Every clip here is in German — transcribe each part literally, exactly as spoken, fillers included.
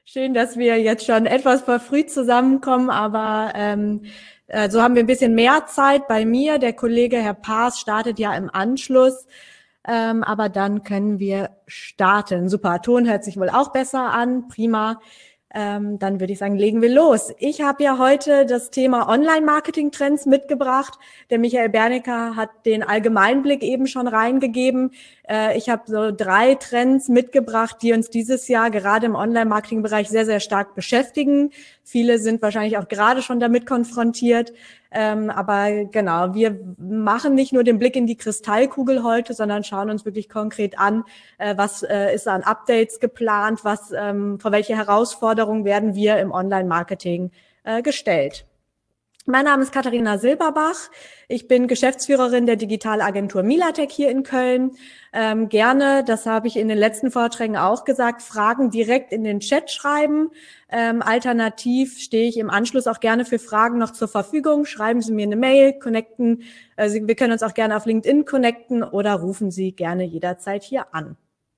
Schön, dass wir jetzt schon etwas verfrüht zusammenkommen, aber ähm, äh, so haben wir ein bisschen mehr Zeit bei mir. Der Kollege Herr Paas startet ja im Anschluss, ähm, aber dann können wir starten. Super, Ton hört sich wohl auch besser an, prima. Ähm, dann würde ich sagen, legen wir los. Ich habe ja heute das Thema Online-Marketing-Trends mitgebracht. Der Michael Bernecker hat den Allgemeinblick eben schon reingegeben. Äh, ich habe so drei Trends mitgebracht, die uns dieses Jahr gerade im Online-Marketing-Bereich sehr, sehr stark beschäftigen. Viele sind wahrscheinlich auch gerade schon damit konfrontiert. Ähm, aber genau, wir machen nicht nur den Blick in die Kristallkugel heute, sondern schauen uns wirklich konkret an, äh, was äh, ist an Updates geplant, was, ähm, vor welche Herausforderungen werden wir im Online-Marketing äh, gestellt. Mein Name ist Katharina Silberbach. Ich bin Geschäftsführerin der Digitalagentur Milatec hier in Köln. Ähm, gerne, das habe ich in den letzten Vorträgen auch gesagt, Fragen direkt in den Chat schreiben. Ähm, alternativ stehe ich im Anschluss auch gerne für Fragen noch zur Verfügung. Schreiben Sie mir eine Mail, connecten. Äh, wir können uns auch gerne auf LinkedIn connecten oder rufen Sie gerne jederzeit hier an.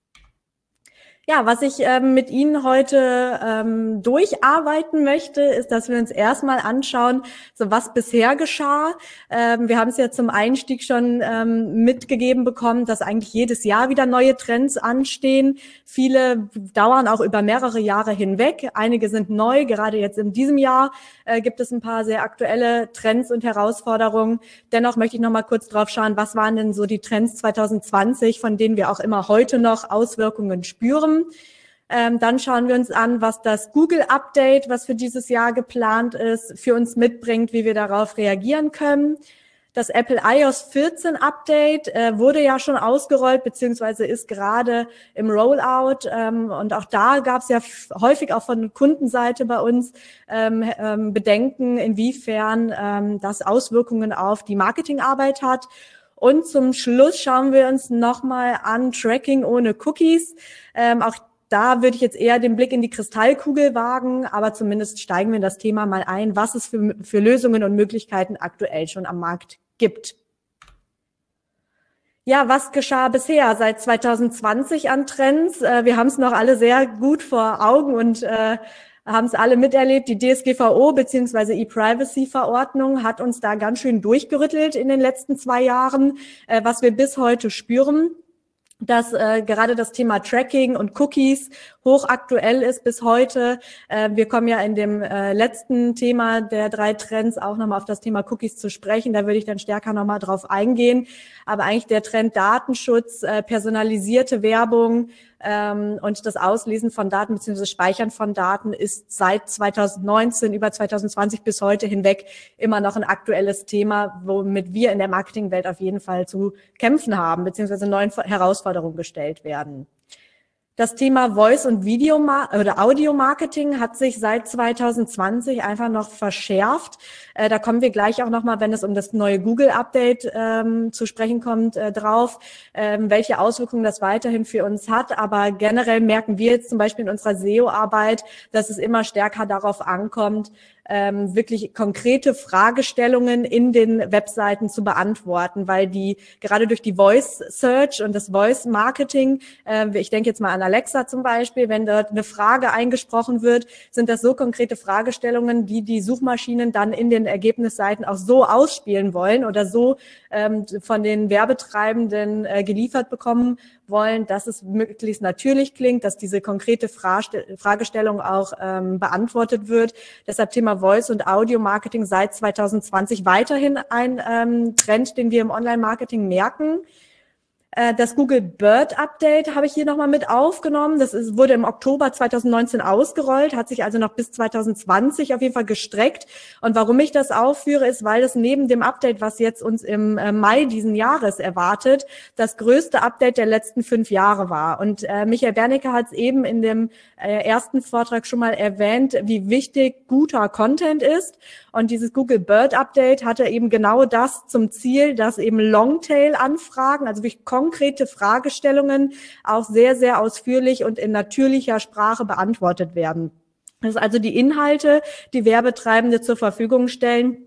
Ja, was ich ähm, mit Ihnen heute ähm, durcharbeiten möchte, ist, dass wir uns erstmal anschauen, so was bisher geschah. Ähm, wir haben es ja zum Einstieg schon ähm, mitgegeben bekommen, dass eigentlich jedes Jahr wieder neue Trends anstehen. Viele dauern auch über mehrere Jahre hinweg. Einige sind neu. Gerade jetzt in diesem Jahr äh, gibt es ein paar sehr aktuelle Trends und Herausforderungen. Dennoch möchte ich noch mal kurz drauf schauen, was waren denn so die Trends zwanzig zwanzig, von denen wir auch immer heute noch Auswirkungen spüren. Ähm, dann schauen wir uns an, was das Google-Update, was für dieses Jahr geplant ist, für uns mitbringt, wie wir darauf reagieren können. Das Apple i O S vierzehn Update äh, wurde ja schon ausgerollt, beziehungsweise ist gerade im Rollout. Ähm, und auch da gab es ja häufig auch von Kundenseite bei uns ähm, ähm, Bedenken, inwiefern ähm, das Auswirkungen auf die Marketingarbeit hat. Und zum Schluss schauen wir uns nochmal an Tracking ohne Cookies. Ähm, auch da würde ich jetzt eher den Blick in die Kristallkugel wagen, aber zumindest steigen wir in das Thema mal ein, was es für, für Lösungen und Möglichkeiten aktuell schon am Markt gibt. Ja, was geschah bisher seit zwanzig zwanzig an Trends? Äh, wir haben es noch alle sehr gut vor Augen und äh, haben es alle miterlebt. Die D S G V O bzw. E-Privacy-Verordnung hat uns da ganz schön durchgerüttelt in den letzten zwei Jahren, äh, was wir bis heute spüren, dass äh, gerade das Thema Tracking und Cookies hochaktuell ist bis heute. Äh, wir kommen ja in dem äh, letzten Thema der drei Trends auch nochmal auf das Thema Cookies zu sprechen. Da würde ich dann stärker nochmal drauf eingehen. Aber eigentlich der Trend Datenschutz, äh, personalisierte Werbung ähm, und das Auslesen von Daten bzw. Speichern von Daten ist seit zwanzig neunzehn über zwanzig zwanzig bis heute hinweg immer noch ein aktuelles Thema, womit wir in der Marketingwelt auf jeden Fall zu kämpfen haben, beziehungsweise neuen Herausforderungen gestellt werden. Das Thema Voice- und Video- oder Audio-Marketing hat sich seit zwanzig zwanzig einfach noch verschärft. Äh, da kommen wir gleich auch nochmal, wenn es um das neue Google-Update ähm, zu sprechen kommt, äh, drauf, ähm, welche Auswirkungen das weiterhin für uns hat. Aber generell merken wir jetzt zum Beispiel in unserer S E O-Arbeit, dass es immer stärker darauf ankommt, ähm, wirklich konkrete Fragestellungen in den Webseiten zu beantworten, weil die gerade durch die Voice Search und das Voice Marketing, äh, ich denke jetzt mal an Alexa zum Beispiel, wenn dort eine Frage eingesprochen wird, sind das so konkrete Fragestellungen, die die Suchmaschinen dann in den Ergebnisseiten auch so ausspielen wollen oder so ähm, von den Werbetreibenden äh, geliefert bekommen wollen, dass es möglichst natürlich klingt, dass diese konkrete Fragestellung auch ähm, beantwortet wird. Deshalb Thema Voice- und Audio-Marketing seit zwanzig zwanzig weiterhin ein ähm, Trend, den wir im Online-Marketing merken. Das Google Bird Update habe ich hier nochmal mit aufgenommen. Das ist, wurde im Oktober zwanzig neunzehn ausgerollt, hat sich also noch bis zwanzig zwanzig auf jeden Fall gestreckt. Und warum ich das aufführe, ist, weil das neben dem Update, was jetzt uns im Mai diesen Jahres erwartet, das größte Update der letzten fünf Jahre war. Und äh, Michael Bernecker hat es eben in dem äh, ersten Vortrag schon mal erwähnt, wie wichtig guter Content ist. Und dieses Google Bird Update hatte eben genau das zum Ziel, dass eben Longtail-Anfragen, also wirklich konkrete Fragestellungen, auch sehr, sehr ausführlich und in natürlicher Sprache beantwortet werden. Das ist also die Inhalte, die Werbetreibende zur Verfügung stellen,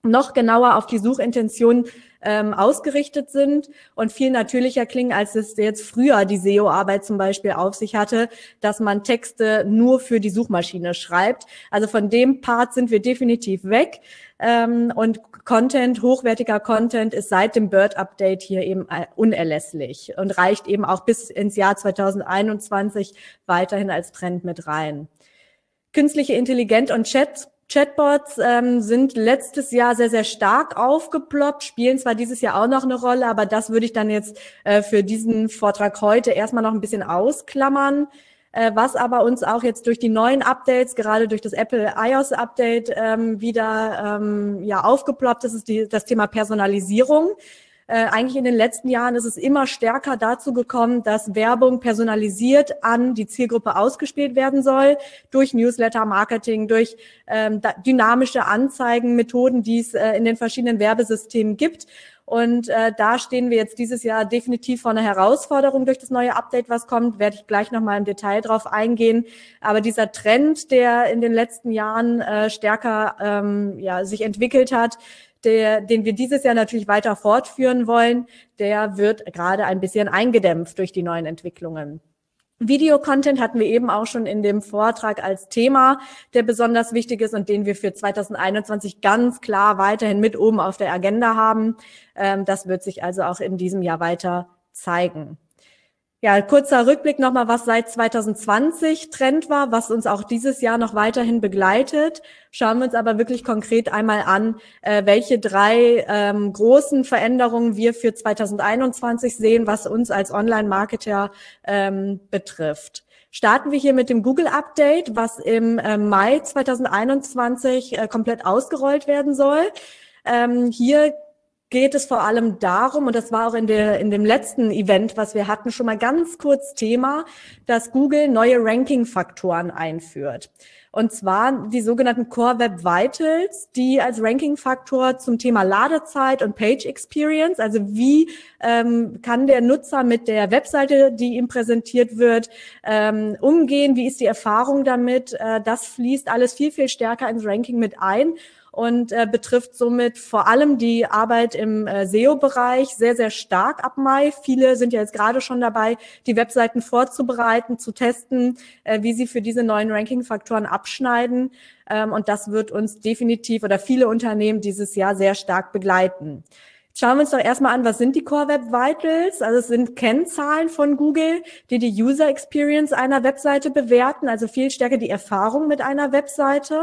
noch genauer auf die Suchintention ähm, ausgerichtet sind und viel natürlicher klingen, als es jetzt früher die S E O-Arbeit zum Beispiel auf sich hatte, dass man Texte nur für die Suchmaschine schreibt. Also von dem Part sind wir definitiv weg. Ähm, und Content, hochwertiger Content ist seit dem BERT-Update hier eben unerlässlich und reicht eben auch bis ins Jahr zweitausendeinundzwanzig weiterhin als Trend mit rein. Künstliche Intelligenz und Chat Chatbots ähm, sind letztes Jahr sehr, sehr stark aufgeploppt, spielen zwar dieses Jahr auch noch eine Rolle, aber das würde ich dann jetzt äh, für diesen Vortrag heute erstmal noch ein bisschen ausklammern. Äh, was aber uns auch jetzt durch die neuen Updates, gerade durch das Apple iOS-Update ähm, wieder ähm, ja, aufgeploppt ist, ist die, das Thema Personalisierung. Äh, eigentlich in den letzten Jahren ist es immer stärker dazu gekommen, dass Werbung personalisiert an die Zielgruppe ausgespielt werden soll, durch Newsletter-Marketing, durch ähm, dynamische Anzeigenmethoden, die es äh, in den verschiedenen Werbesystemen gibt. Und äh, da stehen wir jetzt dieses Jahr definitiv vor einer Herausforderung durch das neue Update, was kommt, werde ich gleich nochmal im Detail drauf eingehen. Aber dieser Trend, der in den letzten Jahren äh, stärker ähm, ja, sich entwickelt hat, Der, den wir dieses Jahr natürlich weiter fortführen wollen, der wird gerade ein bisschen eingedämpft durch die neuen Entwicklungen. Videocontent hatten wir eben auch schon in dem Vortrag als Thema, der besonders wichtig ist und den wir für zweitausendeinundzwanzig ganz klar weiterhin mit oben auf der Agenda haben. Das wird sich also auch in diesem Jahr weiter zeigen. Ja, kurzer Rückblick nochmal, was seit zweitausendzwanzig Trend war, was uns auch dieses Jahr noch weiterhin begleitet. Schauen wir uns aber wirklich konkret einmal an, äh, welche drei ähm, großen Veränderungen wir für zweitausendeinundzwanzig sehen, was uns als Online-Marketer ähm, betrifft. Starten wir hier mit dem Google-Update, was im äh, Mai zweitausendeinundzwanzig äh, komplett ausgerollt werden soll. Ähm, hier geht es vor allem darum, und das war auch in der in dem letzten Event, was wir hatten, schon mal ganz kurz Thema, dass Google neue Ranking-Faktoren einführt. Und zwar die sogenannten Core Web Vitals, die als Ranking-Faktor zum Thema Ladezeit und Page Experience, also wie ähm, kann der Nutzer mit der Webseite, die ihm präsentiert wird, ähm, umgehen, wie ist die Erfahrung damit, äh, das fließt alles viel, viel stärker ins Ranking mit ein. Und äh, betrifft somit vor allem die Arbeit im äh, S E O-Bereich sehr, sehr stark ab Mai. Viele sind ja jetzt gerade schon dabei, die Webseiten vorzubereiten, zu testen, äh, wie sie für diese neuen Ranking-Faktoren abschneiden. Ähm, und das wird uns definitiv oder viele Unternehmen dieses Jahr sehr stark begleiten. Schauen wir uns doch erstmal an, was sind die Core Web Vitals? Also es sind Kennzahlen von Google, die die User Experience einer Webseite bewerten, also viel stärker die Erfahrung mit einer Webseite.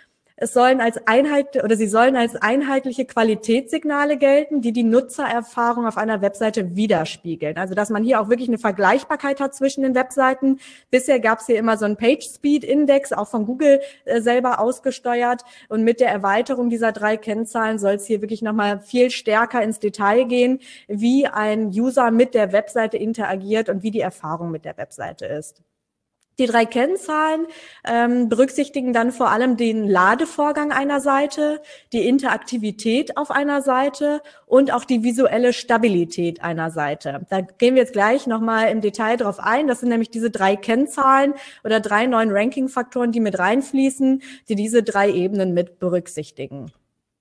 Es sollen als Einheit oder sie sollen als einheitliche Qualitätssignale gelten, die die Nutzererfahrung auf einer Webseite widerspiegeln. Also dass man hier auch wirklich eine Vergleichbarkeit hat zwischen den Webseiten. Bisher gab es hier immer so einen Page Speed Index, auch von Google äh, selber ausgesteuert. Und mit der Erweiterung dieser drei Kennzahlen soll es hier wirklich nochmal viel stärker ins Detail gehen, wie ein User mit der Webseite interagiert und wie die Erfahrung mit der Webseite ist. Die drei Kennzahlen ähm, berücksichtigen dann vor allem den Ladevorgang einer Seite, die Interaktivität auf einer Seite und auch die visuelle Stabilität einer Seite. Da gehen wir jetzt gleich nochmal im Detail drauf ein. Das sind nämlich diese drei Kennzahlen oder drei neuen Ranking-Faktoren, die mit reinfließen, die diese drei Ebenen mit berücksichtigen.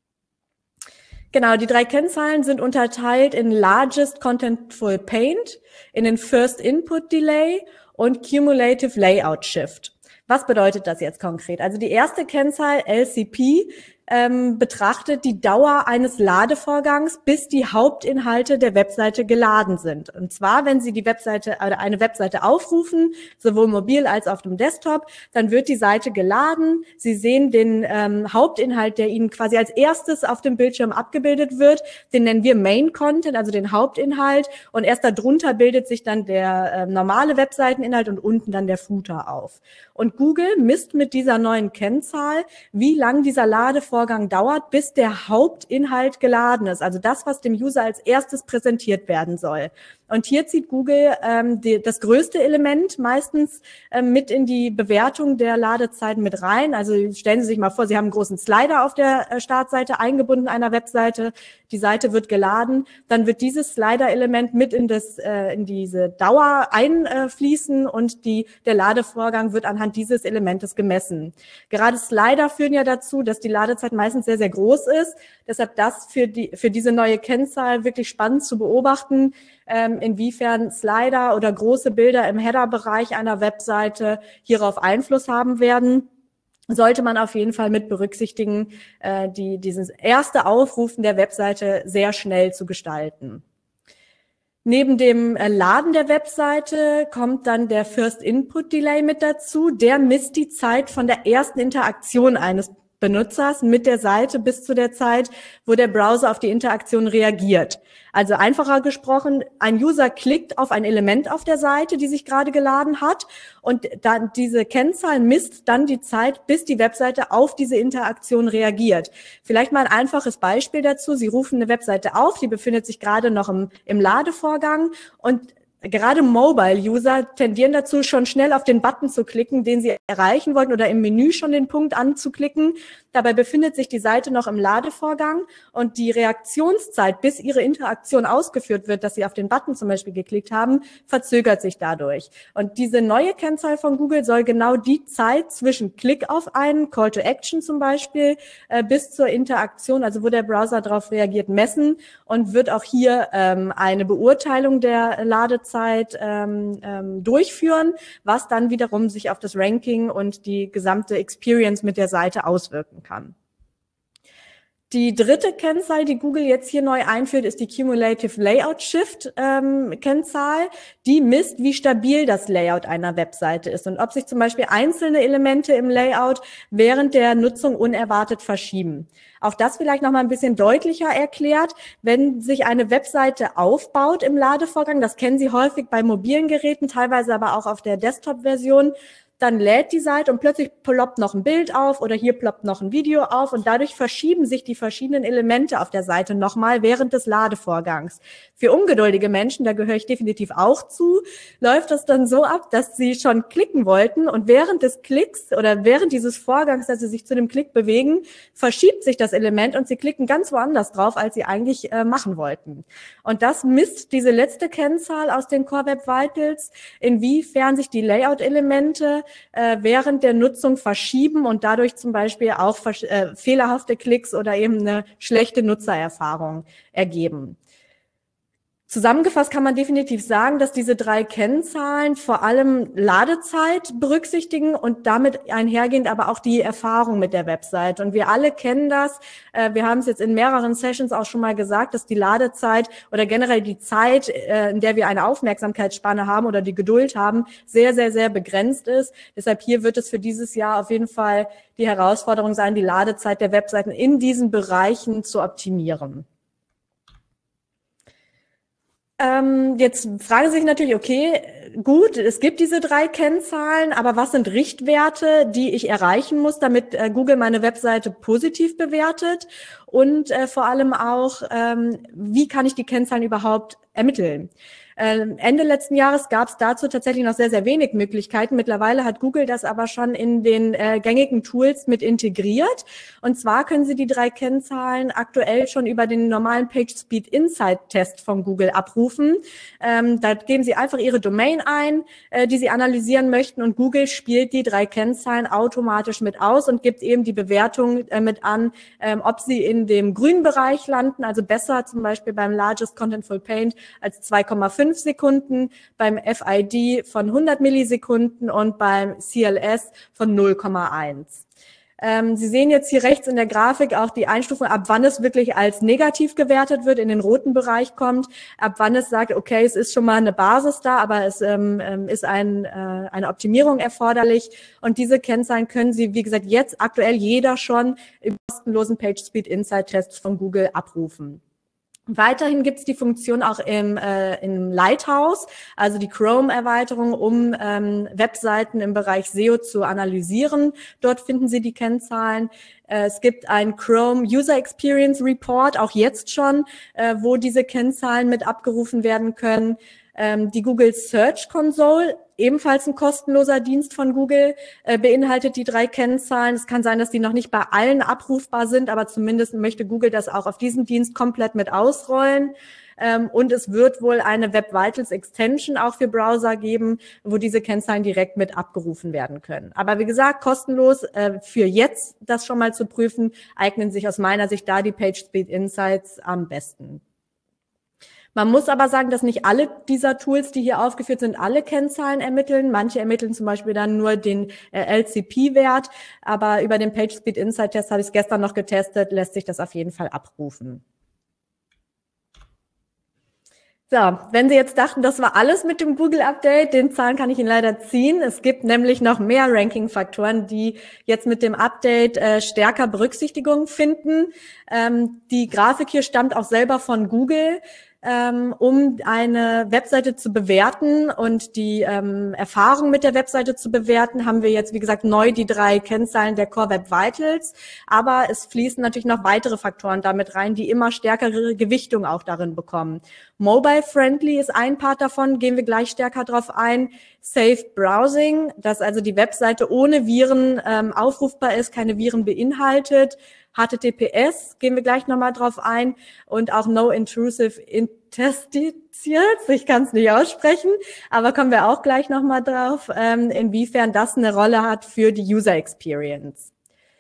Genau, die drei Kennzahlen sind unterteilt in Largest Contentful Paint, in den First Input Delay und Cumulative Layout Shift. Was bedeutet das jetzt konkret? Also die erste Kennzahl, L C P, ähm, betrachtet die Dauer eines Ladevorgangs, bis die Hauptinhalte der Webseite geladen sind. Und zwar, wenn Sie die Webseite oder eine Webseite aufrufen, sowohl mobil als auch auf dem Desktop, dann wird die Seite geladen. Sie sehen den ähm, Hauptinhalt, der Ihnen quasi als erstes auf dem Bildschirm abgebildet wird. Den nennen wir Main Content, also den Hauptinhalt. Und erst darunter bildet sich dann der äh, normale Webseiteninhalt und unten dann der Footer auf. Und Google misst mit dieser neuen Kennzahl, wie lang dieser Ladevorgang dauert, bis der Hauptinhalt geladen ist. Also das, was dem User als erstes präsentiert werden soll. Und hier zieht Google ähm, die, das größte Element meistens ähm, mit in die Bewertung der Ladezeiten mit rein. Also stellen Sie sich mal vor, Sie haben einen großen Slider auf der äh, Startseite eingebunden einer Webseite. Die Seite wird geladen, dann wird dieses Slider-Element mit in das äh, in diese Dauer einfließen und die der Ladevorgang wird anhand dieses Elementes gemessen. Gerade Slider führen ja dazu, dass die Ladezeit meistens sehr sehr groß ist. Deshalb das für die für diese neue Kennzahl wirklich spannend zu beobachten, ähm, inwiefern Slider oder große Bilder im Header-Bereich einer Webseite hierauf Einfluss haben werden. Sollte man auf jeden Fall mit berücksichtigen, äh, die, dieses erste Aufrufen der Webseite sehr schnell zu gestalten. Neben dem Laden der Webseite kommt dann der First Input Delay mit dazu. Der misst die Zeit von der ersten Interaktion eines Benutzers mit der Seite bis zu der Zeit, wo der Browser auf die Interaktion reagiert. Also einfacher gesprochen, ein User klickt auf ein Element auf der Seite, die sich gerade geladen hat und dann diese Kennzahl misst dann die Zeit, bis die Webseite auf diese Interaktion reagiert. Vielleicht mal ein einfaches Beispiel dazu. Sie rufen eine Webseite auf, die befindet sich gerade noch im, im Ladevorgang und gerade Mobile-User tendieren dazu, schon schnell auf den Button zu klicken, den sie erreichen wollten oder im Menü schon den Punkt anzuklicken. Dabei befindet sich die Seite noch im Ladevorgang und die Reaktionszeit, bis ihre Interaktion ausgeführt wird, dass sie auf den Button zum Beispiel geklickt haben, verzögert sich dadurch. Und diese neue Kennzahl von Google soll genau die Zeit zwischen Klick auf einen Call to Action zum Beispiel äh, bis zur Interaktion, also wo der Browser darauf reagiert, messen und wird auch hier ähm, eine Beurteilung der Ladezeit ähm, ähm, durchführen, was dann wiederum sich auf das Ranking und die gesamte Experience mit der Seite auswirken kann. Die dritte Kennzahl, die Google jetzt hier neu einführt, ist die Cumulative Layout Shift ähm, Kennzahl. Die misst, wie stabil das Layout einer Webseite ist und ob sich zum Beispiel einzelne Elemente im Layout während der Nutzung unerwartet verschieben. Auch das vielleicht noch mal ein bisschen deutlicher erklärt. Wenn sich eine Webseite aufbaut im Ladevorgang, das kennen Sie häufig bei mobilen Geräten, teilweise aber auch auf der Desktop-Version, dann lädt die Seite und plötzlich ploppt noch ein Bild auf oder hier ploppt noch ein Video auf und dadurch verschieben sich die verschiedenen Elemente auf der Seite nochmal während des Ladevorgangs. Für ungeduldige Menschen, da gehöre ich definitiv auch zu, läuft das dann so ab, dass sie schon klicken wollten und während des Klicks oder während dieses Vorgangs, dass sie sich zu dem Klick bewegen, verschiebt sich das Element und sie klicken ganz woanders drauf, als sie eigentlich äh, machen wollten. Und das misst diese letzte Kennzahl aus den Core Web Vitals, inwiefern sich die Layout-Elemente äh, während der Nutzung verschieben und dadurch zum Beispiel auch äh, fehlerhafte Klicks oder eben eine schlechte Nutzererfahrung ergeben. Zusammengefasst kann man definitiv sagen, dass diese drei Kennzahlen vor allem Ladezeit berücksichtigen und damit einhergehend aber auch die Erfahrung mit der Website. Und wir alle kennen das. Wir haben es jetzt in mehreren Sessions auch schon mal gesagt, dass die Ladezeit oder generell die Zeit, in der wir eine Aufmerksamkeitsspanne haben oder die Geduld haben, sehr, sehr, sehr begrenzt ist. Deshalb hier wird es für dieses Jahr auf jeden Fall die Herausforderung sein, die Ladezeit der Webseiten in diesen Bereichen zu optimieren. Ähm, jetzt fragen Sie sich natürlich, okay, gut, es gibt diese drei Kennzahlen, aber was sind Richtwerte, die ich erreichen muss, damit äh, Google meine Webseite positiv bewertet? Und äh, vor allem auch, ähm, wie kann ich die Kennzahlen überhaupt ermitteln? Äh, Ende letzten Jahres gab es dazu tatsächlich noch sehr, sehr wenig Möglichkeiten. Mittlerweile hat Google das aber schon in den äh, gängigen Tools mit integriert. Und zwar können Sie die drei Kennzahlen aktuell schon über den normalen PageSpeed Insight Test von Google abrufen. Ähm, da geben Sie einfach Ihre Domain ein, äh, die Sie analysieren möchten, und Google spielt die drei Kennzahlen automatisch mit aus und gibt eben die Bewertung äh, mit an, ähm, ob Sie in dem grünen Bereich landen, also besser zum Beispiel beim Largest Contentful Paint als zwei Komma fünf Sekunden, beim F I D von hundert Millisekunden und beim C L S von null Komma eins. Ähm, Sie sehen jetzt hier rechts in der Grafik auch die Einstufung, ab wann es wirklich als negativ gewertet wird, in den roten Bereich kommt, ab wann es sagt, okay, es ist schon mal eine Basis da, aber es ähm, ist ein, äh, eine Optimierung erforderlich. Und diese Kennzahlen können Sie, wie gesagt, jetzt aktuell jeder schon im kostenlosen PageSpeed Insight Test von Google abrufen. Weiterhin gibt es die Funktion auch im, äh, im Lighthouse, also die Chrome-Erweiterung, um ähm, Webseiten im Bereich S E O zu analysieren. Dort finden Sie die Kennzahlen. Äh, es gibt ein Chrome User Experience Report, auch jetzt schon, äh, wo diese Kennzahlen mit abgerufen werden können. Ähm, die Google Search Console, ebenfalls ein kostenloser Dienst von Google, äh, beinhaltet die drei Kennzahlen. Es kann sein, dass die noch nicht bei allen abrufbar sind, aber zumindest möchte Google das auch auf diesem Dienst komplett mit ausrollen. Ähm, und es wird wohl eine Web Vitals Extension auch für Browser geben, wo diese Kennzahlen direkt mit abgerufen werden können. Aber wie gesagt, kostenlos äh, für jetzt das schon mal zu prüfen, eignen sich aus meiner Sicht da die PageSpeed Insights am besten. Man muss aber sagen, dass nicht alle dieser Tools, die hier aufgeführt sind, alle Kennzahlen ermitteln. Manche ermitteln zum Beispiel dann nur den äh, L C P-Wert, aber über den PageSpeed Insight Test habe ich es gestern noch getestet, lässt sich das auf jeden Fall abrufen. So, wenn Sie jetzt dachten, das war alles mit dem Google-Update, den Zahlen kann ich Ihnen leider ziehen. Es gibt nämlich noch mehr Ranking-Faktoren, die jetzt mit dem Update äh, stärker Berücksichtigung finden. Ähm, die Grafik hier stammt auch selber von Google, ähm, um eine Webseite zu bewerten und die ähm, Erfahrung mit der Webseite zu bewerten, haben wir jetzt, wie gesagt, neu die drei Kennzahlen der Core Web Vitals. Aber es fließen natürlich noch weitere Faktoren damit rein, die immer stärkere Gewichtung auch darin bekommen. Mobile Friendly ist ein Part davon, gehen wir gleich stärker drauf ein. Safe Browsing, dass also die Webseite ohne Viren ähm, aufrufbar ist, keine Viren beinhaltet. H T T P S, gehen wir gleich nochmal drauf ein. Und auch No Intrusive Interstitials, ich kann es nicht aussprechen, aber kommen wir auch gleich nochmal drauf, ähm, inwiefern das eine Rolle hat für die User Experience.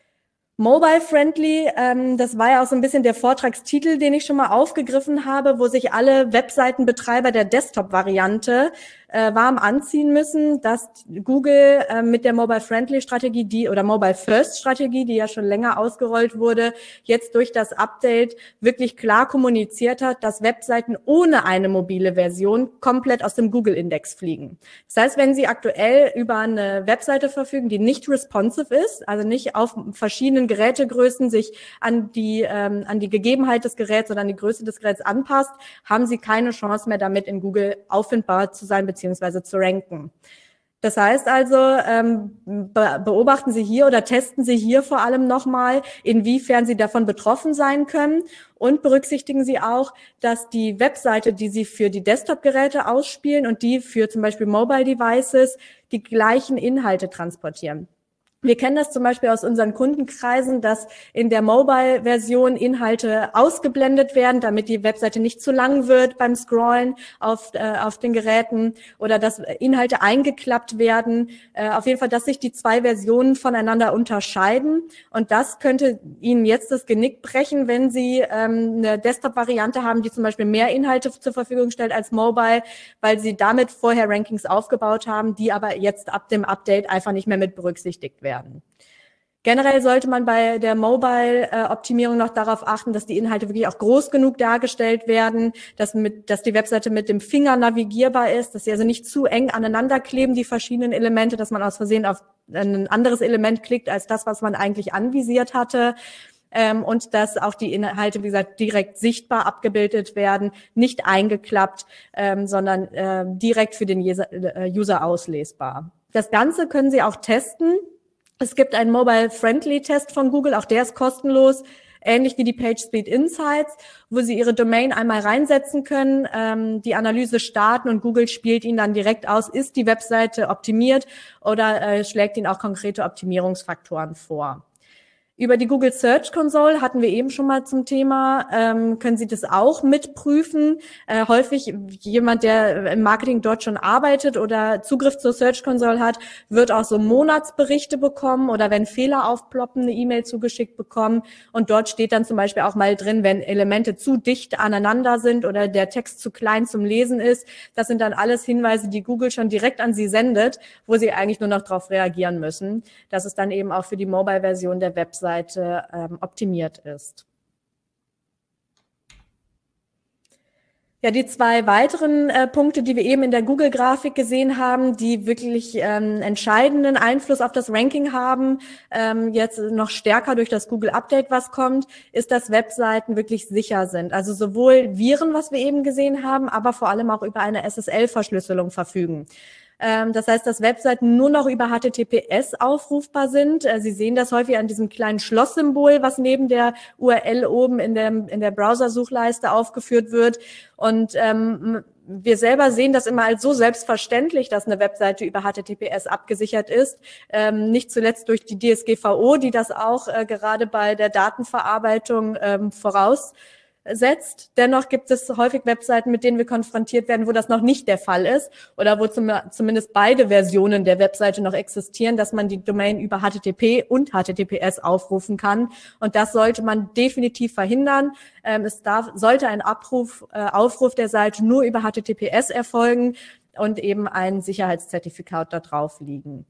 Mobile Friendly, ähm, das war ja auch so ein bisschen der Vortragstitel, den ich schon mal aufgegriffen habe, wo sich alle Webseitenbetreiber der Desktop-Variante äh, warm anziehen müssen, dass Google äh, mit der Mobile Friendly Strategie, die oder Mobile First Strategie, die ja schon länger ausgerollt wurde, jetzt durch das Update wirklich klar kommuniziert hat, dass Webseiten ohne eine mobile Version komplett aus dem Google-Index fliegen. Das heißt, wenn Sie aktuell über eine Webseite verfügen, die nicht responsive ist, also nicht auf verschiedenen Gerätegrößen sich an die, ähm, an die Gegebenheit des Geräts oder an die Größe des Geräts anpasst, haben Sie keine Chance mehr damit in Google auffindbar zu sein bzw. zu ranken. Das heißt also, ähm, be beobachten Sie hier oder testen Sie hier vor allem nochmal, inwiefern Sie davon betroffen sein können und berücksichtigen Sie auch, dass die Webseite, die Sie für die Desktop-Geräte ausspielen und die für zum Beispiel Mobile Devices die gleichen Inhalte transportieren. Wir kennen das zum Beispiel aus unseren Kundenkreisen, dass in der Mobile-Version Inhalte ausgeblendet werden, damit die Webseite nicht zu lang wird beim Scrollen auf, äh, auf den Geräten oder dass Inhalte eingeklappt werden. Äh, auf jeden Fall, dass sich die zwei Versionen voneinander unterscheiden. Und das könnte Ihnen jetzt das Genick brechen, wenn Sie ähm, eine Desktop-Variante haben, die zum Beispiel mehr Inhalte zur Verfügung stellt als Mobile, weil Sie damit vorher Rankings aufgebaut haben, die aber jetzt ab dem Update einfach nicht mehr mit berücksichtigt werden. Werden. Generell sollte man bei der Mobile-Optimierung noch darauf achten, dass die Inhalte wirklich auch groß genug dargestellt werden, dass, mit, dass die Webseite mit dem Finger navigierbar ist, dass sie also nicht zu eng aneinander kleben, die verschiedenen Elemente, dass man aus Versehen auf ein anderes Element klickt als das, was man eigentlich anvisiert hatte. Ähm, und dass auch die Inhalte, wie gesagt, direkt sichtbar abgebildet werden, nicht eingeklappt, ähm, sondern äh, direkt für den User, äh, User auslesbar. Das Ganze können Sie auch testen. Es gibt einen Mobile-Friendly-Test von Google, auch der ist kostenlos, ähnlich wie die PageSpeed Insights, wo Sie Ihre Domain einmal reinsetzen können, ähm, die Analyse starten und Google spielt Ihnen dann direkt aus, ist die Webseite optimiert oder äh, schlägt Ihnen auch konkrete Optimierungsfaktoren vor. Über die Google Search Console hatten wir eben schon mal zum Thema, ähm, können Sie das auch mitprüfen. Äh, häufig jemand, der im Marketing dort schon arbeitet oder Zugriff zur Search Console hat, wird auch so Monatsberichte bekommen oder wenn Fehler aufploppen, eine E-Mail zugeschickt bekommen. Und dort steht dann zum Beispiel auch mal drin, wenn Elemente zu dicht aneinander sind oder der Text zu klein zum Lesen ist. Das sind dann alles Hinweise, die Google schon direkt an Sie sendet, wo Sie eigentlich nur noch darauf reagieren müssen. Das ist dann eben auch für die Mobile-Version der Website ähm, optimiert ist. Ja, die zwei weiteren äh, Punkte, die wir eben in der Google-Grafik gesehen haben, die wirklich ähm, entscheidenden Einfluss auf das Ranking haben, ähm, jetzt noch stärker durch das Google-Update, was kommt, ist, dass Webseiten wirklich sicher sind. Also sowohl Viren, was wir eben gesehen haben, aber vor allem auch über eine S S L-Verschlüsselung verfügen. Das heißt, dass Webseiten nur noch über H T T P S aufrufbar sind. Sie sehen das häufig an diesem kleinen Schlosssymbol, was neben der U R L oben in der, in der Browser-Suchleiste aufgeführt wird. Und ähm, wir selber sehen das immer als so selbstverständlich, dass eine Webseite über H T T P S abgesichert ist. Ähm, nicht zuletzt durch die D S G V O, die das auch äh, gerade bei der Datenverarbeitung ähm, voraus setzt. Dennoch gibt es häufig Webseiten, mit denen wir konfrontiert werden, wo das noch nicht der Fall ist oder wo zum, zumindest beide Versionen der Webseite noch existieren, dass man die Domain über H T T P und H T T P S aufrufen kann. Und das sollte man definitiv verhindern. Ähm, es darf, sollte ein Abruf, äh, Aufruf der Seite nur über H T T P S erfolgen und eben ein Sicherheitszertifikat da drauf liegen.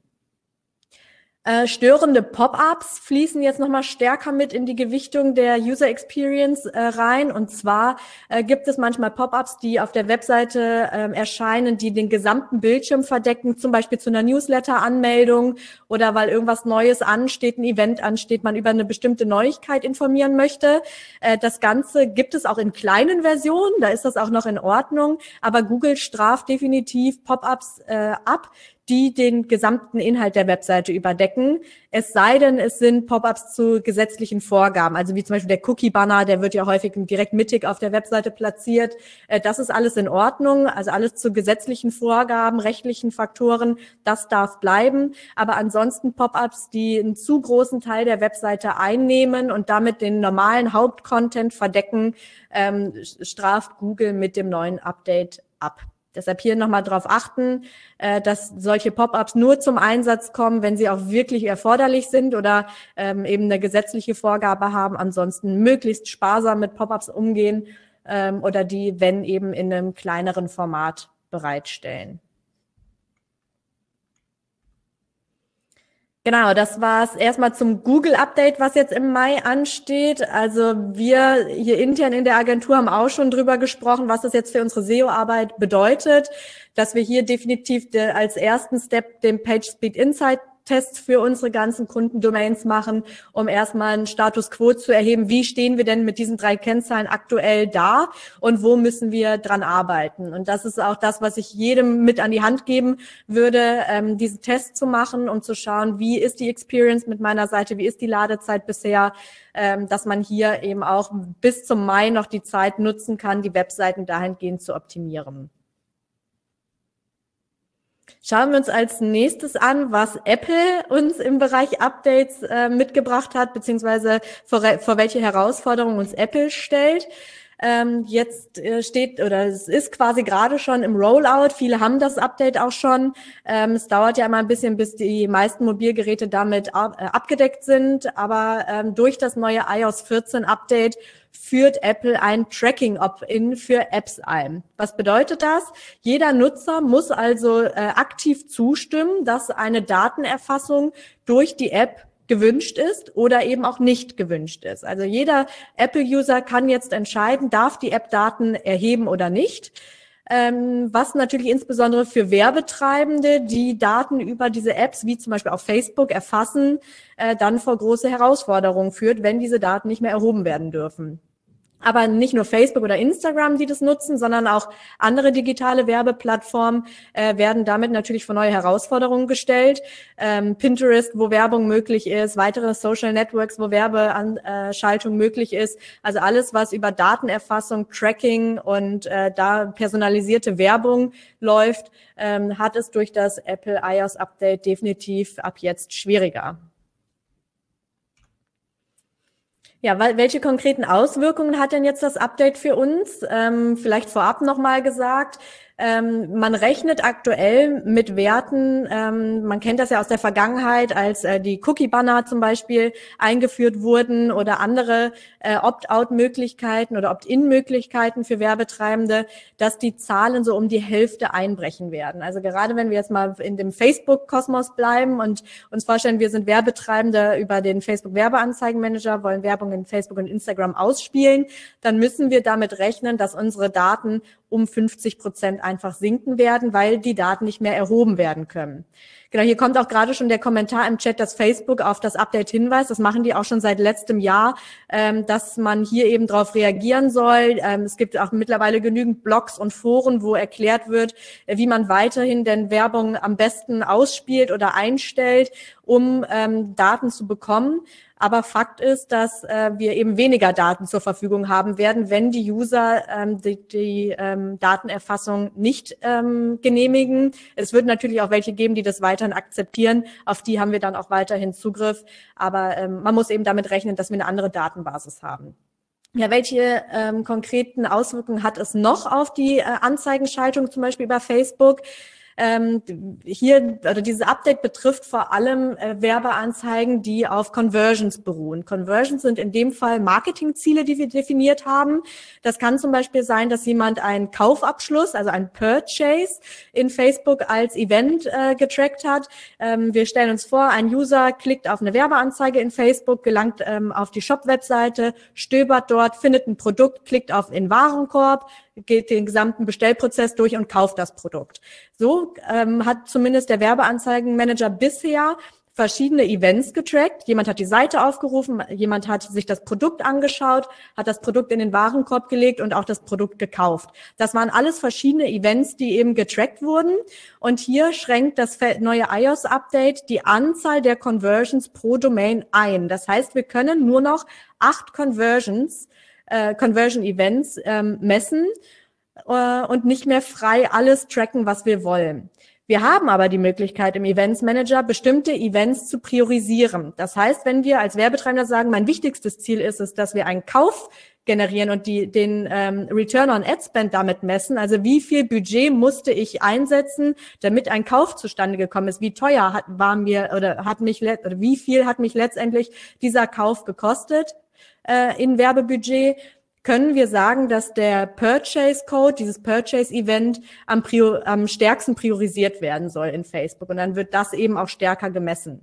Äh, störende Pop-ups fließen jetzt nochmal stärker mit in die Gewichtung der User Experience äh, rein. Und zwar äh, gibt es manchmal Pop-ups, die auf der Webseite äh, erscheinen, die den gesamten Bildschirm verdecken, zum Beispiel zu einer Newsletter-Anmeldung oder weil irgendwas Neues ansteht, ein Event ansteht, man über eine bestimmte Neuigkeit informieren möchte. Äh, das Ganze gibt es auch in kleinen Versionen, da ist das auch noch in Ordnung. Aber Google straft definitiv Pop-ups äh, ab, die den gesamten Inhalt der Webseite überdecken. Es sei denn, es sind Pop-ups zu gesetzlichen Vorgaben, also wie zum Beispiel der Cookie-Banner, der wird ja häufig direkt mittig auf der Webseite platziert. Das ist alles in Ordnung, also alles zu gesetzlichen Vorgaben, rechtlichen Faktoren, das darf bleiben. Aber ansonsten Pop-ups, die einen zu großen Teil der Webseite einnehmen und damit den normalen Hauptcontent verdecken, ähm, straft Google mit dem neuen Update ab. Deshalb hier nochmal darauf achten, dass solche Pop-ups nur zum Einsatz kommen, wenn sie auch wirklich erforderlich sind oder ähm, eben eine gesetzliche Vorgabe haben. Ansonsten möglichst sparsam mit Pop-ups umgehen ähm, oder die, wenn eben in einem kleineren Format bereitstellen. Genau, das war es erstmal zum Google-Update, was jetzt im Mai ansteht. Also wir hier intern in der Agentur haben auch schon drüber gesprochen, was das jetzt für unsere S E O-Arbeit bedeutet, dass wir hier definitiv als ersten Step den PageSpeed Insight Test für unsere ganzen Kundendomains machen, um erstmal einen Status Quo zu erheben. Wie stehen wir denn mit diesen drei Kennzahlen aktuell da und wo müssen wir dran arbeiten? Und das ist auch das, was ich jedem mit an die Hand geben würde, ähm, diesen Test zu machen, um zu schauen, wie ist die Experience mit meiner Seite, wie ist die Ladezeit bisher, ähm, dass man hier eben auch bis zum Mai noch die Zeit nutzen kann, die Webseiten dahingehend zu optimieren. Schauen wir uns als nächstes an, was Apple uns im Bereich Updates äh, mitgebracht hat, beziehungsweise vor, vor welche Herausforderungen uns Apple stellt. Ähm, jetzt äh, steht, oder es ist quasi gerade schon im Rollout. Viele haben das Update auch schon. Ähm, es dauert ja immer ein bisschen, bis die meisten Mobilgeräte damit ab, äh, abgedeckt sind. Aber ähm, durch das neue i O S vierzehn Update führt Apple ein Tracking-Opt-in für Apps ein. Was bedeutet das? Jeder Nutzer muss also äh, aktiv zustimmen, dass eine Datenerfassung durch die App gewünscht ist oder eben auch nicht gewünscht ist. Also jeder Apple-User kann jetzt entscheiden, darf die App Daten erheben oder nicht. Ähm, was natürlich insbesondere für Werbetreibende, die Daten über diese Apps, wie zum Beispiel auf Facebook, erfassen, äh, dann vor große Herausforderungen führt, wenn diese Daten nicht mehr erhoben werden dürfen. Aber nicht nur Facebook oder Instagram, die das nutzen, sondern auch andere digitale Werbeplattformen äh, werden damit natürlich vor neue Herausforderungen gestellt. Ähm, Pinterest, wo Werbung möglich ist, weitere Social Networks, wo Werbeschaltung möglich ist. Also alles, was über Datenerfassung, Tracking und äh, da personalisierte Werbung läuft, ähm, hat es durch das Apple i O S Update definitiv ab jetzt schwieriger. Ja, welche konkreten Auswirkungen hat denn jetzt das Update für uns? Ähm, vielleicht vorab nochmal gesagt, ähm, man rechnet aktuell mit Werten, ähm, man kennt das ja aus der Vergangenheit, als äh, die Cookie-Banner zum Beispiel eingeführt wurden oder andere äh, Opt-out-Möglichkeiten oder Opt-in-Möglichkeiten für Werbetreibende, dass die Zahlen so um die Hälfte einbrechen werden. Also gerade wenn wir jetzt mal in dem Facebook-Kosmos bleiben und uns vorstellen, wir sind Werbetreibende über den Facebook-Werbeanzeigenmanager, wollen Werbung in Facebook und Instagram ausspielen, dann müssen wir damit rechnen, dass unsere Daten um fünfzig Prozent einfach sinken werden, weil die Daten nicht mehr erhoben werden können. Genau, hier kommt auch gerade schon der Kommentar im Chat, dass Facebook auf das Update hinweist. Das machen die auch schon seit letztem Jahr, ähm, dass man hier eben darauf reagieren soll. Ähm, es gibt auch mittlerweile genügend Blogs und Foren, wo erklärt wird, wie man weiterhin denn Werbung am besten ausspielt oder einstellt, um ähm, Daten zu bekommen. Aber Fakt ist, dass äh, wir eben weniger Daten zur Verfügung haben werden, wenn die User ähm, die, die ähm, Datenerfassung nicht ähm, genehmigen. Es wird natürlich auch welche geben, die das weiterhin akzeptieren. Auf die haben wir dann auch weiterhin Zugriff. Aber ähm, man muss eben damit rechnen, dass wir eine andere Datenbasis haben. Ja, welche ähm, konkreten Auswirkungen hat es noch auf die äh, Anzeigenschaltung, zum Beispiel über Facebook? Ähm, hier, oder dieses Update betrifft vor allem äh, Werbeanzeigen, die auf Conversions beruhen. Conversions sind in dem Fall Marketingziele, die wir definiert haben. Das kann zum Beispiel sein, dass jemand einen Kaufabschluss, also ein Purchase in Facebook als Event äh, getrackt hat. Ähm, wir stellen uns vor, ein User klickt auf eine Werbeanzeige in Facebook, gelangt ähm, auf die Shop-Webseite, stöbert dort, findet ein Produkt, klickt auf in Warenkorb, geht den gesamten Bestellprozess durch und kauft das Produkt. So ähm, hat zumindest der Werbeanzeigenmanager bisher verschiedene Events getrackt. Jemand hat die Seite aufgerufen, jemand hat sich das Produkt angeschaut, hat das Produkt in den Warenkorb gelegt und auch das Produkt gekauft. Das waren alles verschiedene Events, die eben getrackt wurden. Und hier schränkt das neue iOS-Update die Anzahl der Conversions pro Domain ein. Das heißt, wir können nur noch acht Conversions Äh, Conversion-Events ähm, messen äh, und nicht mehr frei alles tracken, was wir wollen. Wir haben aber die Möglichkeit im Events Manager, bestimmte Events zu priorisieren. Das heißt, wenn wir als Werbetreibender sagen, mein wichtigstes Ziel ist es, dass wir einen Kauf generieren und die, den ähm, Return on Ad Spend damit messen, also wie viel Budget musste ich einsetzen, damit ein Kauf zustande gekommen ist, wie teuer hat, war mir oder hat mich oder wie viel hat mich letztendlich dieser Kauf gekostet in Werbebudget, können wir sagen, dass der Purchase Code, dieses Purchase Event am, Prior, am stärksten priorisiert werden soll in Facebook. Und dann wird das eben auch stärker gemessen.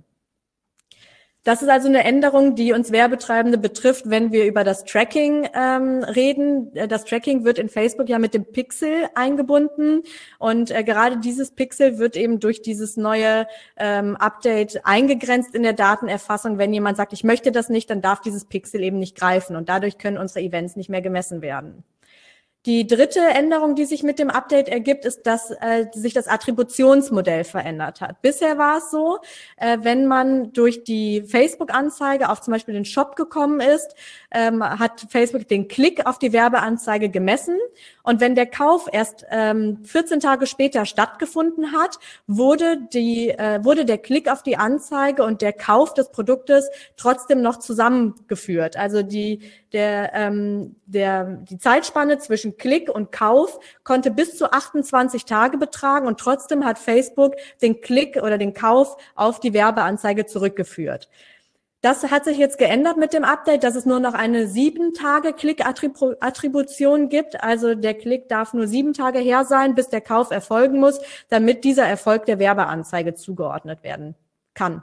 Das ist also eine Änderung, die uns Werbetreibende betrifft, wenn wir über das Tracking ähm, reden. Das Tracking wird in Facebook ja mit dem Pixel eingebunden und äh, gerade dieses Pixel wird eben durch dieses neue ähm, Update eingegrenzt in der Datenerfassung. Wenn jemand sagt, ich möchte das nicht, dann darf dieses Pixel eben nicht greifen und dadurch können unsere Events nicht mehr gemessen werden. Die dritte Änderung, die sich mit dem Update ergibt, ist, dass äh, sich das Attributionsmodell verändert hat. Bisher war es so, äh, wenn man durch die Facebook-Anzeige auf zum Beispiel den Shop gekommen ist, ähm, hat Facebook den Klick auf die Werbeanzeige gemessen. Und wenn der Kauf erst ähm, vierzehn Tage später stattgefunden hat, wurde, die, äh, wurde der Klick auf die Anzeige und der Kauf des Produktes trotzdem noch zusammengeführt. Also die, der, ähm, der, die Zeitspanne zwischen Klick und Kauf konnte bis zu achtundzwanzig Tage betragen und trotzdem hat Facebook den Klick oder den Kauf auf die Werbeanzeige zurückgeführt. Das hat sich jetzt geändert mit dem Update, dass es nur noch eine sieben Tage Klick-Attribution gibt. Also der Klick darf nur sieben Tage her sein, bis der Kauf erfolgen muss, damit dieser Erfolg der Werbeanzeige zugeordnet werden kann.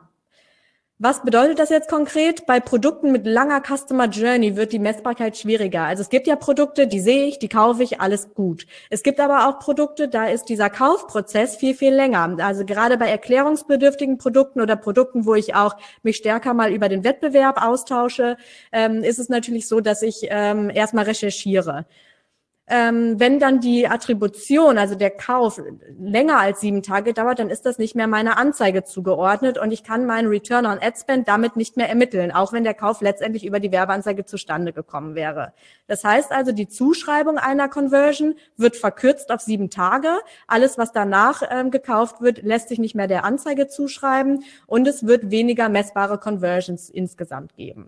Was bedeutet das jetzt konkret? Bei Produkten mit langer Customer Journey wird die Messbarkeit schwieriger. Also es gibt ja Produkte, die sehe ich, die kaufe ich, alles gut. Es gibt aber auch Produkte, da ist dieser Kaufprozess viel, viel länger. Also gerade bei erklärungsbedürftigen Produkten oder Produkten, wo ich auch mich stärker mal über den Wettbewerb austausche, ähm, ist es natürlich so, dass ich ähm, erstmal recherchiere. Ähm, wenn dann die Attribution, also der Kauf, länger als sieben Tage dauert, dann ist das nicht mehr meiner Anzeige zugeordnet und ich kann meinen Return on Ad Spend damit nicht mehr ermitteln, auch wenn der Kauf letztendlich über die Werbeanzeige zustande gekommen wäre. Das heißt also, die Zuschreibung einer Conversion wird verkürzt auf sieben Tage. Alles, was danach ähm, gekauft wird, lässt sich nicht mehr der Anzeige zuschreiben und es wird weniger messbare Conversions insgesamt geben.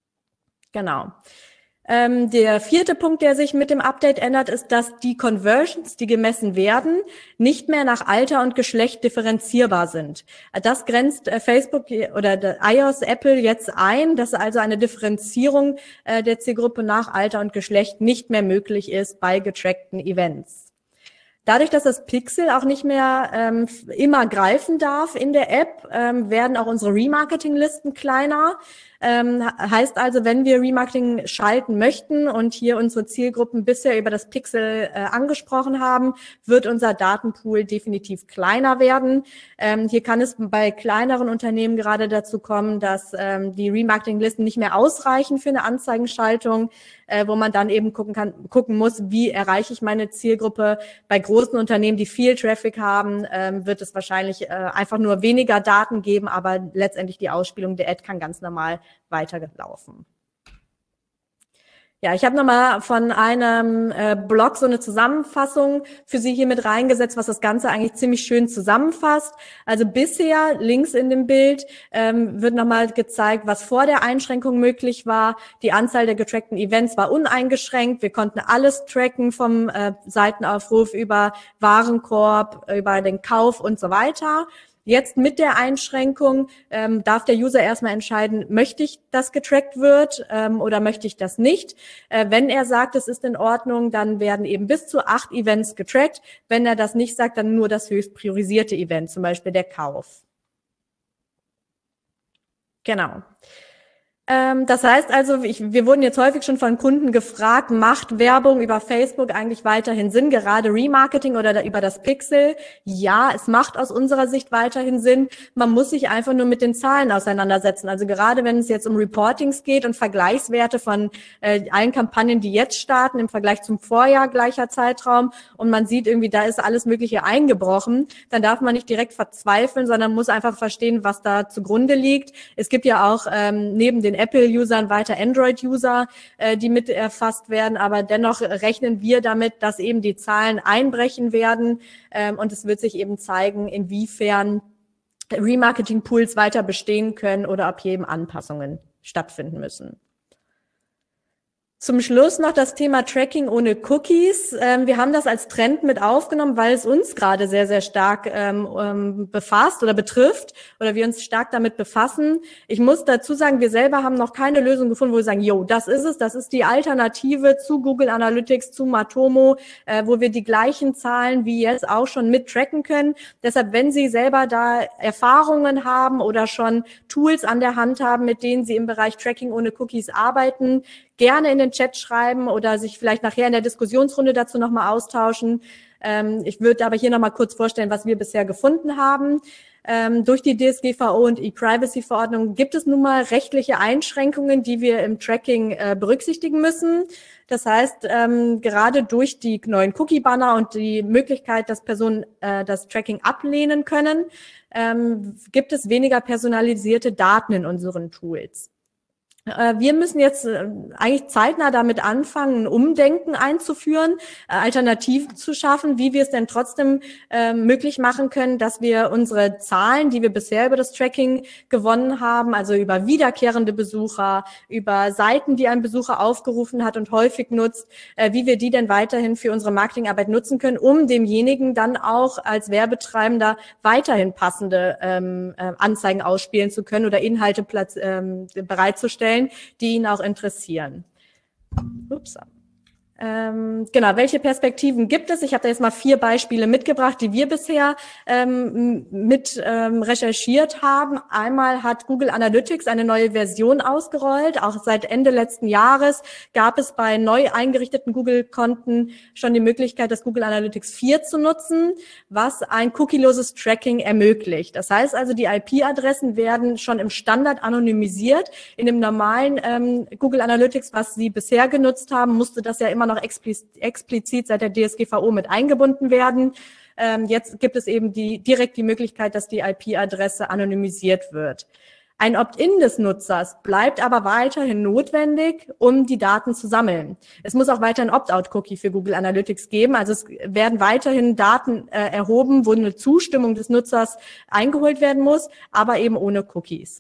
Genau. Ähm, der vierte Punkt, der sich mit dem Update ändert, ist, dass die Conversions, die gemessen werden, nicht mehr nach Alter und Geschlecht differenzierbar sind. Das grenzt äh, Facebook oder iOS, Apple jetzt ein, dass also eine Differenzierung äh, der Zielgruppe nach Alter und Geschlecht nicht mehr möglich ist bei getrackten Events. Dadurch, dass das Pixel auch nicht mehr ähm, immer greifen darf in der App, ähm, werden auch unsere Remarketing-Listen kleiner. Ähm, heißt also, wenn wir Remarketing schalten möchten und hier unsere Zielgruppen bisher über das Pixel äh, angesprochen haben, wird unser Datenpool definitiv kleiner werden. Ähm, hier kann es bei kleineren Unternehmen gerade dazu kommen, dass ähm, die Remarketing-Listen nicht mehr ausreichen für eine Anzeigenschaltung, äh, wo man dann eben gucken kann, gucken muss, wie erreiche ich meine Zielgruppe. Bei großen Unternehmen, die viel Traffic haben, ähm, wird es wahrscheinlich äh, einfach nur weniger Daten geben, aber letztendlich die Ausspielung der Ad kann ganz normal weiterlaufen. Ja, ich habe nochmal von einem äh, Blog so eine Zusammenfassung für Sie hier mit reingesetzt, was das Ganze eigentlich ziemlich schön zusammenfasst. Also bisher, links in dem Bild, ähm, wird nochmal gezeigt, was vor der Einschränkung möglich war. Die Anzahl der getrackten Events war uneingeschränkt. Wir konnten alles tracken, vom äh, Seitenaufruf über Warenkorb, über den Kauf und so weiter. Jetzt mit der Einschränkung ähm, darf der User erstmal entscheiden, möchte ich, dass getrackt wird ähm, oder möchte ich das nicht. Äh, wenn er sagt, es ist in Ordnung, dann werden eben bis zu acht Events getrackt. Wenn er das nicht sagt, dann nur das höchst priorisierte Event, zum Beispiel der Kauf. Genau. Ähm, das heißt also, ich, wir wurden jetzt häufig schon von Kunden gefragt, macht Werbung über Facebook eigentlich weiterhin Sinn, gerade Remarketing oder da, über das Pixel? Ja, es macht aus unserer Sicht weiterhin Sinn. Man muss sich einfach nur mit den Zahlen auseinandersetzen. Also gerade wenn es jetzt um Reportings geht und Vergleichswerte von äh, allen Kampagnen, die jetzt starten im Vergleich zum Vorjahr gleicher Zeitraum und man sieht irgendwie, da ist alles Mögliche eingebrochen, dann darf man nicht direkt verzweifeln, sondern muss einfach verstehen, was da zugrunde liegt. Es gibt ja auch ähm, neben den Apple-Usern weiter Android-User, äh, die mit erfasst werden, aber dennoch rechnen wir damit, dass eben die Zahlen einbrechen werden ähm, und es wird sich eben zeigen, inwiefern Remarketing-Pools weiter bestehen können oder ob hier eben Anpassungen stattfinden müssen. Zum Schluss noch das Thema Tracking ohne Cookies. Ähm, wir haben das als Trend mit aufgenommen, weil es uns gerade sehr, sehr stark ähm, befasst oder betrifft oder wir uns stark damit befassen. Ich muss dazu sagen, wir selber haben noch keine Lösung gefunden, wo wir sagen, jo, das ist es, das ist die Alternative zu Google Analytics, zu Matomo, äh, wo wir die gleichen Zahlen wie jetzt auch schon mit tracken können. Deshalb, wenn Sie selber da Erfahrungen haben oder schon Tools an der Hand haben, mit denen Sie im Bereich Tracking ohne Cookies arbeiten, gerne in den Chat schreiben oder sich vielleicht nachher in der Diskussionsrunde dazu nochmal austauschen. Ähm, ich würde aber hier nochmal kurz vorstellen, was wir bisher gefunden haben. Ähm, durch die D S G V O und E-Privacy-Verordnung gibt es nun mal rechtliche Einschränkungen, die wir im Tracking äh, berücksichtigen müssen. Das heißt, ähm, gerade durch die neuen Cookie-Banner und die Möglichkeit, dass Personen äh, das Tracking ablehnen können, ähm, gibt es weniger personalisierte Daten in unseren Tools. Wir müssen jetzt eigentlich zeitnah damit anfangen, ein Umdenken einzuführen, Alternativen zu schaffen, wie wir es denn trotzdem äh, möglich machen können, dass wir unsere Zahlen, die wir bisher über das Tracking gewonnen haben, also über wiederkehrende Besucher, über Seiten, die ein Besucher aufgerufen hat und häufig nutzt, äh, wie wir die denn weiterhin für unsere Marketingarbeit nutzen können, um demjenigen dann auch als Werbetreibender weiterhin passende ähm, äh, Anzeigen ausspielen zu können oder Inhalte platz, ähm, bereitzustellen, die ihn auch interessieren. Ups. Ähm, genau, welche Perspektiven gibt es? Ich habe da jetzt mal vier Beispiele mitgebracht, die wir bisher ähm, mit ähm, recherchiert haben. Einmal hat Google Analytics eine neue Version ausgerollt. Auch seit Ende letzten Jahres gab es bei neu eingerichteten Google-Konten schon die Möglichkeit, das Google Analytics vier zu nutzen, was ein cookieloses Tracking ermöglicht. Das heißt also, die I P-Adressen werden schon im Standard anonymisiert. In dem normalen ähm, Google Analytics, was Sie bisher genutzt haben, musste das ja immer noch explizit seit der D S G V O mit eingebunden werden. Ähm, jetzt gibt es eben die, direkt die Möglichkeit, dass die I P-Adresse anonymisiert wird. Ein Opt-in des Nutzers bleibt aber weiterhin notwendig, um die Daten zu sammeln. Es muss auch weiter ein Opt-out-Cookie für Google Analytics geben. Also es werden weiterhin Daten äh, erhoben, wo eine Zustimmung des Nutzers eingeholt werden muss, aber eben ohne Cookies.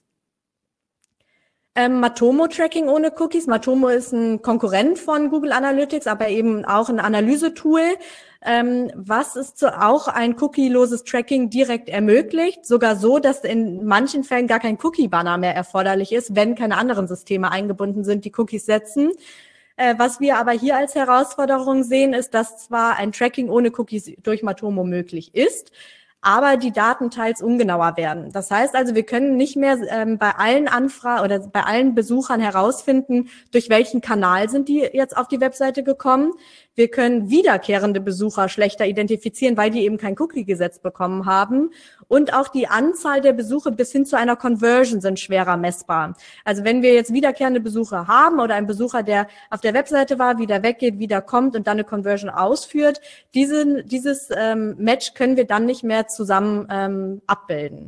Ähm, Matomo-Tracking ohne Cookies. Matomo ist ein Konkurrent von Google Analytics, aber eben auch ein Analysetool, ähm, was es zu, auch ein cookieloses Tracking direkt ermöglicht, sogar so, dass in manchen Fällen gar kein Cookie-Banner mehr erforderlich ist, wenn keine anderen Systeme eingebunden sind, die Cookies setzen. Äh, was wir aber hier als Herausforderung sehen, ist, dass zwar ein Tracking ohne Cookies durch Matomo möglich ist, aber die Daten teils ungenauer werden. Das heißt also, wir können nicht mehr ähm, bei allen Anfragen oder bei allen Besuchern herausfinden, durch welchen Kanal sind die jetzt auf die Webseite gekommen. Wir können wiederkehrende Besucher schlechter identifizieren, weil die eben kein Cookie-Gesetz bekommen haben. Und auch die Anzahl der Besuche bis hin zu einer Conversion sind schwerer messbar. Also wenn wir jetzt wiederkehrende Besucher haben oder ein Besucher, der auf der Webseite war, wieder weggeht, wieder kommt und dann eine Conversion ausführt, diese, dieses ähm, Match können wir dann nicht mehr zusammen ähm, abbilden.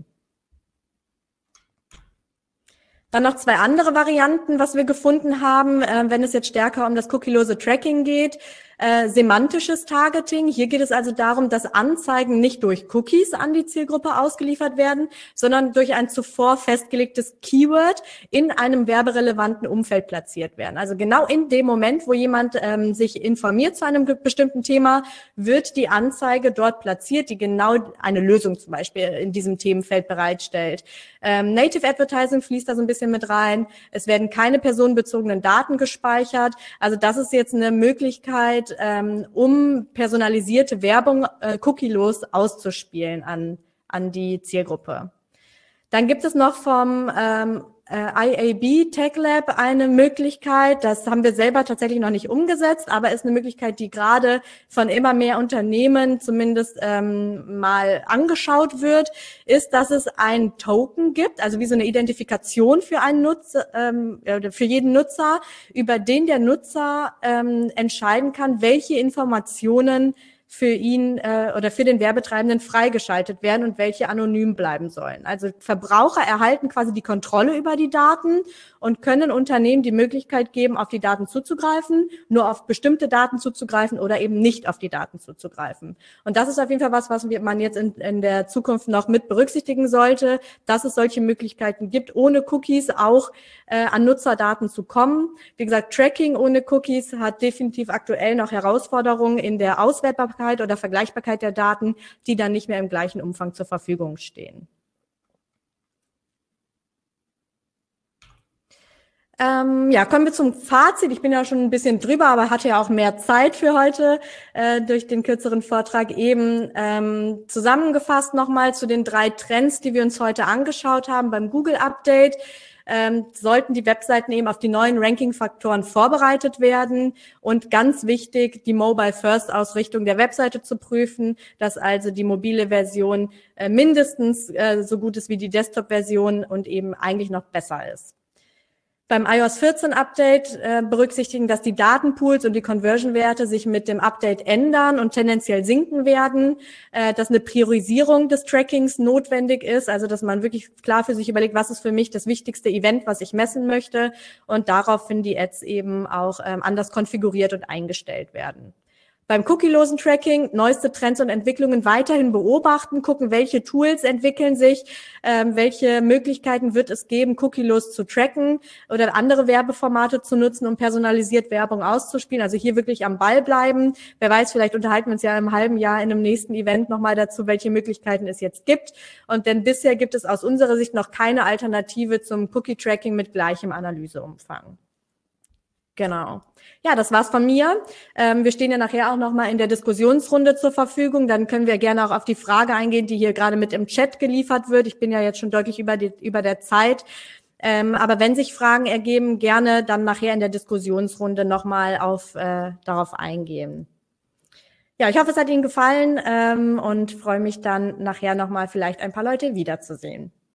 Dann noch zwei andere Varianten, was wir gefunden haben, äh, wenn es jetzt stärker um das cookielose Tracking geht. Äh, semantisches Targeting. Hier geht es also darum, dass Anzeigen nicht durch Cookies an die Zielgruppe ausgeliefert werden, sondern durch ein zuvor festgelegtes Keyword in einem werberelevanten Umfeld platziert werden. Also genau in dem Moment, wo jemand ähm, sich informiert zu einem bestimmten Thema, wird die Anzeige dort platziert, die genau eine Lösung zum Beispiel in diesem Themenfeld bereitstellt. Ähm, Native Advertising fließt da so ein bisschen mit rein. Es werden keine personenbezogenen Daten gespeichert. Also das ist jetzt eine Möglichkeit, ähm, um personalisierte Werbung äh, cookielos auszuspielen an, an die Zielgruppe. Dann gibt es noch vom ähm, äh, I A B Tech Lab eine Möglichkeit, das haben wir selber tatsächlich noch nicht umgesetzt, aber ist eine Möglichkeit, die gerade von immer mehr Unternehmen zumindest ähm, mal angeschaut wird, ist, dass es ein Token gibt, also wie so eine Identifikation für einen Nutzer, ähm, für jeden Nutzer, über den der Nutzer ähm, entscheiden kann, welche Informationen für ihn äh, oder für den Werbetreibenden freigeschaltet werden und welche anonym bleiben sollen. Also Verbraucher erhalten quasi die Kontrolle über die Daten und können Unternehmen die Möglichkeit geben, auf die Daten zuzugreifen, nur auf bestimmte Daten zuzugreifen oder eben nicht auf die Daten zuzugreifen. Und das ist auf jeden Fall was, was man jetzt in, in der Zukunft noch mit berücksichtigen sollte, dass es solche Möglichkeiten gibt, ohne Cookies auch äh, an Nutzerdaten zu kommen. Wie gesagt, Tracking ohne Cookies hat definitiv aktuell noch Herausforderungen in der Auswertbarkeit oder Vergleichbarkeit der Daten, die dann nicht mehr im gleichen Umfang zur Verfügung stehen. Ähm, ja, kommen wir zum Fazit. Ich bin ja schon ein bisschen drüber, aber hatte ja auch mehr Zeit für heute äh, durch den kürzeren Vortrag eben. Ähm, zusammengefasst nochmal zu den drei Trends, die wir uns heute angeschaut haben beim Google-Update. Ähm, sollten die Webseiten eben auf die neuen Ranking-Faktoren vorbereitet werden und ganz wichtig, die Mobile-First-Ausrichtung der Webseite zu prüfen, dass also die mobile Version äh, mindestens äh, so gut ist wie die Desktop-Version und eben eigentlich noch besser ist. Beim i O S vierzehn Update äh, berücksichtigen, dass die Datenpools und die Conversion-Werte sich mit dem Update ändern und tendenziell sinken werden, äh, dass eine Priorisierung des Trackings notwendig ist, also dass man wirklich klar für sich überlegt, was ist für mich das wichtigste Event, was ich messen möchte, und daraufhin die Ads eben auch ähm, anders konfiguriert und eingestellt werden. Beim cookielosen Tracking neueste Trends und Entwicklungen weiterhin beobachten, gucken, welche Tools entwickeln sich, ähm, welche Möglichkeiten wird es geben, cookielos zu tracken oder andere Werbeformate zu nutzen, um personalisiert Werbung auszuspielen. Also hier wirklich am Ball bleiben. Wer weiß, vielleicht unterhalten wir uns ja im halben Jahr in einem nächsten Event nochmal dazu, welche Möglichkeiten es jetzt gibt. Und denn bisher gibt es aus unserer Sicht noch keine Alternative zum Cookie-Tracking mit gleichem Analyseumfang. Genau. Ja, das war's von mir. Ähm, wir stehen ja nachher auch nochmal in der Diskussionsrunde zur Verfügung. Dann können wir gerne auch auf die Frage eingehen, die hier gerade mit im Chat geliefert wird. Ich bin ja jetzt schon deutlich über, die, über der Zeit. Ähm, aber wenn sich Fragen ergeben, gerne dann nachher in der Diskussionsrunde nochmal auf, äh, darauf eingehen. Ja, ich hoffe, es hat Ihnen gefallen ähm, und freue mich dann nachher nochmal vielleicht ein paar Leute wiederzusehen.